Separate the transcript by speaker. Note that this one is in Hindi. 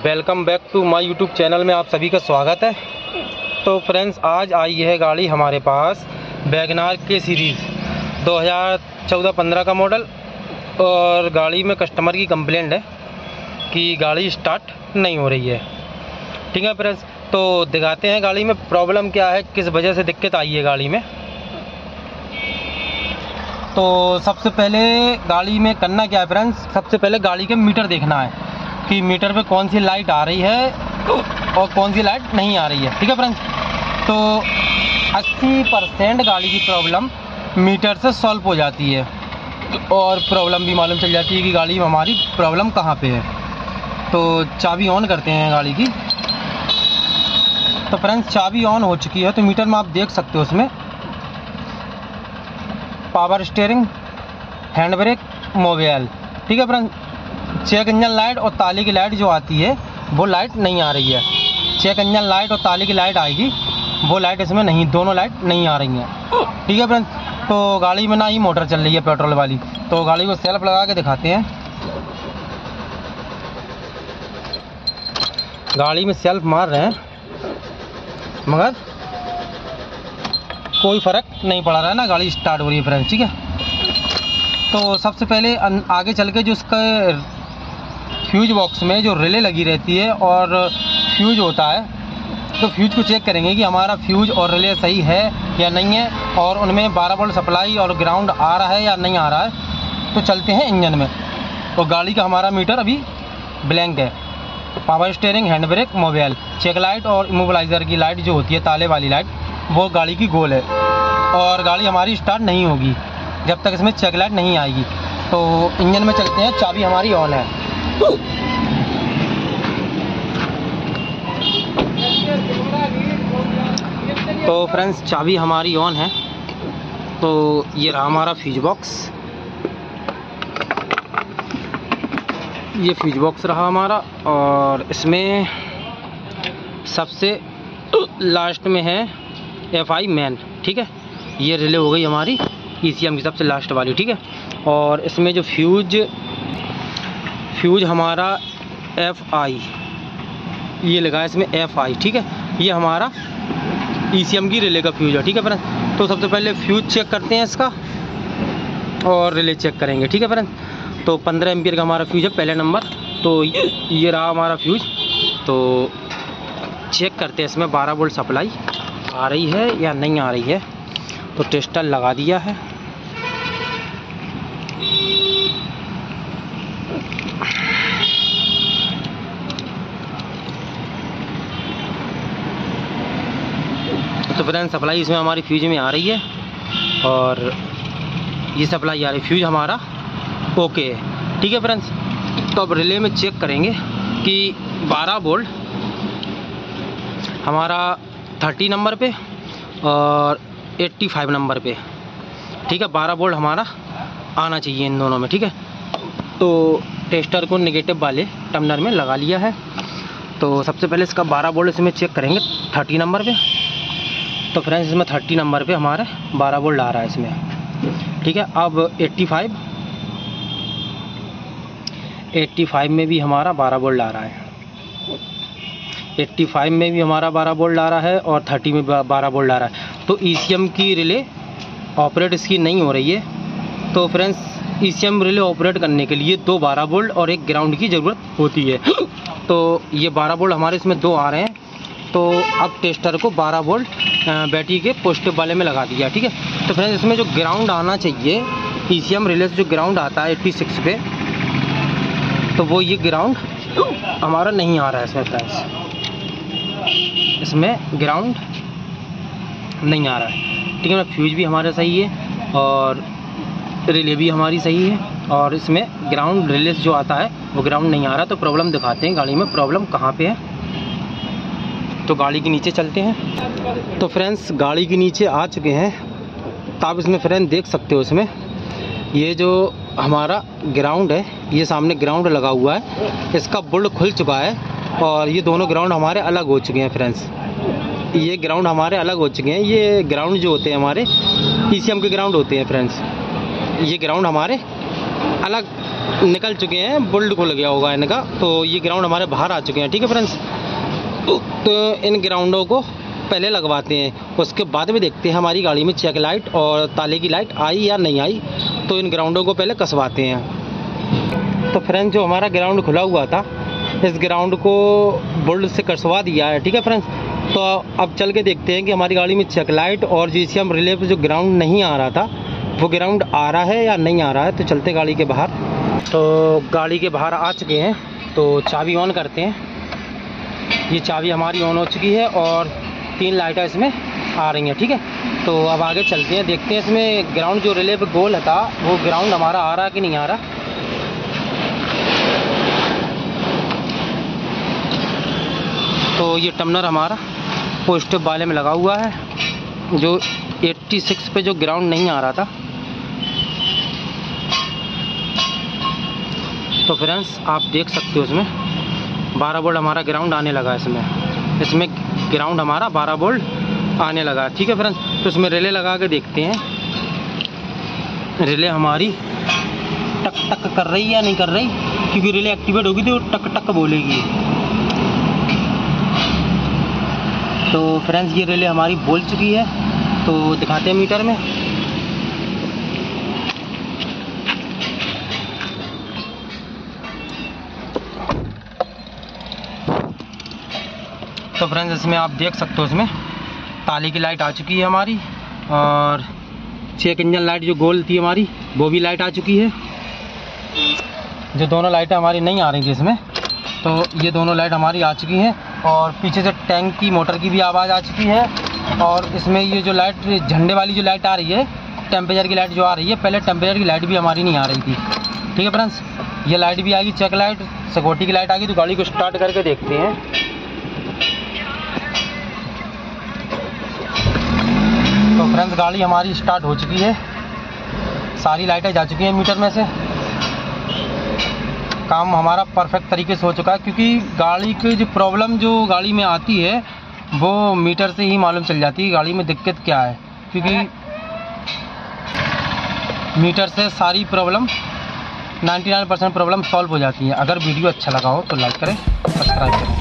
Speaker 1: Welcome back to my YouTube channel में आप सभी का स्वागत है। तो फ्रेंड्स, आज आई है गाड़ी हमारे पास वैगनार के सीरीज़ 2014-15 का मॉडल। और गाड़ी में कस्टमर की कंप्लेंट है कि गाड़ी स्टार्ट नहीं हो रही है। ठीक है फ्रेंड्स, तो दिखाते हैं गाड़ी में प्रॉब्लम क्या है, किस वजह से दिक्कत आई है गाड़ी में। तो सबसे पहले गाड़ी में करना क्या है फ्रेंड्स, सबसे पहले गाड़ी के मीटर देखना है कि मीटर पे कौन सी लाइट आ रही है और कौन सी लाइट नहीं आ रही है। ठीक है फ्रेंड्स, तो 80% गाड़ी की प्रॉब्लम मीटर से सॉल्व हो जाती है और प्रॉब्लम भी मालूम चल जाती है कि गाड़ी में हमारी प्रॉब्लम कहाँ पे है। तो चाबी ऑन करते हैं गाड़ी की। तो फ्रेंड्स, चाबी ऑन हो चुकी है। तो मीटर में आप देख सकते हो उसमें power steering, hand brake, mobile. ठीक है फ्रेंड्स, चेक इंजन लाइट और ताली की लाइट जो आती है वो लाइट नहीं आ रही है। चेक इंजन लाइट और ताली की लाइट आएगी, वो लाइट इसमें नहीं, दोनों लाइट नहीं आ रही हैं। ठीक है फ्रेंड्स, तो गाड़ी में ना ही मोटर चल रही है पेट्रोल वाली। तो गाड़ी को सेल्फ लगा के दिखाते हैं। गाड़ी में सेल्फ मार रहे हैं मगर कोई फ़र्क नहीं पड़ रहा है ना, गाड़ी स्टार्ट हो रही है फ्रेंड्स। ठीक है, तो सबसे पहले आगे चल के जो उसका फ्यूज बॉक्स में जो रिले लगी रहती है और फ्यूज होता है, तो फ्यूज को चेक करेंगे कि हमारा फ्यूज और रिले सही है या नहीं है और उनमें 12 वोल्ट सप्लाई और ग्राउंड आ रहा है या नहीं आ रहा है। तो चलते हैं इंजन में। तो गाड़ी का हमारा मीटर अभी ब्लैंक है। Power steering, hand brake, mobile, check light और इमोबलाइज़र की लाइट जो होती है ताले वाली लाइट, वो गाड़ी की गोल है और गाड़ी हमारी स्टार्ट नहीं होगी जब तक इसमें चेक लाइट नहीं आएगी। तो इंजन में चलते हैं। चाबी हमारी ऑन है। तो फ्रेंड्स, चाबी हमारी ऑन है। तो ये रहा हमारा फ्यूज बॉक्स, ये फ्यूज बॉक्स रहा हमारा और इसमें सबसे लास्ट में है FI मेन। ठीक है, ये रिले हो गई हमारी ECM की सबसे लास्ट वाली। ठीक है, और इसमें जो फ्यूज हमारा FI, ये लगा है इसमें FI। ठीक है, ये हमारा ECM की रिले का फ्यूज है। ठीक है फ्रेंड्स, तो सबसे पहले फ्यूज चेक करते हैं इसका और रिले चेक करेंगे। ठीक है फ्रेंड्स, तो 15 एम्पियर का हमारा फ्यूज है पहले नंबर। तो ये रहा हमारा फ्यूज। तो चेक करते हैं इसमें 12 वोल्ट सप्लाई आ रही है या नहीं आ रही है। तो टेस्टर लगा दिया है। तो फ्रेंड्स, सप्लाई इसमें हमारी फ्यूज में आ रही है और ये सप्लाई आ रही है, फ्यूज हमारा ओके है। ठीक है फ्रेंड्स, तो अब रिले में चेक करेंगे कि 12 वोल्ट हमारा 30 नंबर पे और 85 नंबर पे। ठीक है, 12 वोल्ट हमारा आना चाहिए इन दोनों में। ठीक है, तो टेस्टर को नेगेटिव वाले टर्मिनल में लगा लिया है। तो सबसे पहले इसका 12 वोल्ट इसमें चेक करेंगे 30 नंबर पे। तो फ्रेंड्स, इसमें 30 नंबर पे हमारा 12 वोल्ट आ रहा है इसमें। ठीक है, अब 85 में भी हमारा 12 वोल्ट आ रहा है। 85 में भी हमारा 12 वोल्ट आ रहा है और 30 में 12 वोल्ट आ रहा है। तो ECM की रिले ऑपरेट इसकी नहीं हो रही है। तो फ्रेंड्स, ECM रिले ऑपरेट करने के लिए 2 12 वोल्ट और एक ग्राउंड की ज़रूरत होती है। तो ये 12 वोल्ट हमारे इसमें 2 आ रहे हैं। तो अब टेस्टर को 12 वोल्ट बैटरी के पॉजिटिव वाले में लगा दिया। ठीक है, तो फ्रेंड्स, इसमें जो ग्राउंड आना चाहिए ECM रिले से जो ग्राउंड आता है 86 पे, तो वो ये ग्राउंड हमारा नहीं आ रहा है इसमें फ्रेंड्स। इसमें ग्राउंड नहीं आ रहा है। ठीक है ना, फ्यूज भी हमारा सही है और रिले भी हमारी सही है और इसमें ग्राउंड रिले जो आता है वो ग्राउंड नहीं आ रहा। तो प्रॉब्लम दिखाते हैं गाड़ी में प्रॉब्लम कहाँ पे है। तो गाड़ी के नीचे चलते हैं। तो फ्रेंड्स, गाड़ी के नीचे आ चुके हैं। तो आप इसमें फ्रेंड देख सकते हो, इसमें ये जो हमारा ग्राउंड है, ये सामने ग्राउंड लगा हुआ है, इसका बोल्ट खुल चुका है और ये दोनों ग्राउंड हमारे अलग हो चुके हैं फ्रेंड्स। ये ग्राउंड हमारे अलग हो चुके हैं। ये ग्राउंड जो होते हैं हमारे ECM के ग्राउंड होते हैं फ्रेंड्स। ये ग्राउंड हमारे अलग निकल चुके हैं, बोल्ट खुल गया होगा इनका, तो ये ग्राउंड हमारे बाहर आ चुके हैं। ठीक है फ्रेंड्स, तो इन ग्राउंडों को पहले लगवाते हैं, उसके बाद में देखते हैं हमारी गाड़ी में चेक लाइट और ताले की लाइट आई या नहीं आई, तो इन ग्राउंडों को पहले कसवाते हैं। तो फ्रेंड्स, जो हमारा ग्राउंड खुला हुआ था, इस ग्राउंड को बोल्ट से कसवा दिया है। ठीक है फ्रेंड्स, तो अब चल के देखते हैं कि हमारी गाड़ी में चेक लाइट और GCM रिले पे जो ग्राउंड नहीं आ रहा था, वो ग्राउंड आ रहा है या नहीं आ रहा है। तो चलते गाड़ी के बाहर। तो गाड़ी के बाहर आ चुके हैं, तो चाबी ऑन करते हैं। ये चाबी हमारी ऑन हो चुकी है और 3 लाइटें इसमें आ रही हैं। ठीक है, तो अब आगे चलते हैं, देखते हैं इसमें ग्राउंड जो रिले पे गोल था, वो ग्राउंड हमारा आ रहा कि नहीं आ रहा। तो ये टर्मिनल हमारा पॉजिटिव वाले में लगा हुआ है, जो 86 पे जो ग्राउंड नहीं आ रहा था। तो फ्रेंड्स, आप देख सकते हो इसमें 12 वोल्ट हमारा ग्राउंड आने लगा। इसमें ग्राउंड हमारा 12 वोल्ट आने लगा। ठीक है फ्रेंड्स, तो इसमें रिले लगा के देखते हैं, रिले हमारी टक टक कर रही है या नहीं कर रही, क्योंकि रिले एक्टिवेट होगी तो टक टक बोलेगी। तो फ्रेंड्स, ये रिले हमारी बोल चुकी है, तो दिखाते हैं मीटर में। तो फ्रेंड्स, इसमें आप देख सकते हो, इसमें ताले की लाइट आ चुकी है हमारी, और चेक इंजन लाइट जो गोल थी हमारी, वो भी लाइट आ चुकी है। जो दोनों लाइटें हमारी नहीं आ रही थी इसमें, तो ये दोनों लाइट हमारी आ चुकी हैं, और पीछे से टैंक की मोटर की भी आवाज़ आ चुकी है। और इसमें ये जो लाइट, झंडे वाली जो लाइट आ रही है, टेम्परेचर की लाइट जो आ रही है, पहले टेम्परेचर की लाइट भी हमारी नहीं आ रही थी। ठीक है फ्रेंड्स, ये लाइट भी आएगी, चेक लाइट, सिक्योरिटी की लाइट आ गई। तो गाड़ी को स्टार्ट करके देखते हैं। तो फ्रेंड्स, गाड़ी हमारी स्टार्ट हो चुकी है, सारी लाइटें जा चुकी हैं मीटर में से। काम हमारा परफेक्ट तरीके से हो चुका है, क्योंकि गाड़ी की जो प्रॉब्लम जो गाड़ी में आती है, वो मीटर से ही मालूम चल जाती है गाड़ी में दिक्कत क्या है, क्योंकि मीटर से सारी प्रॉब्लम 99% प्रॉब्लम सॉल्व हो जाती है। अगर वीडियो अच्छा लगा हो तो लाइक करें, सब्सक्राइब करें।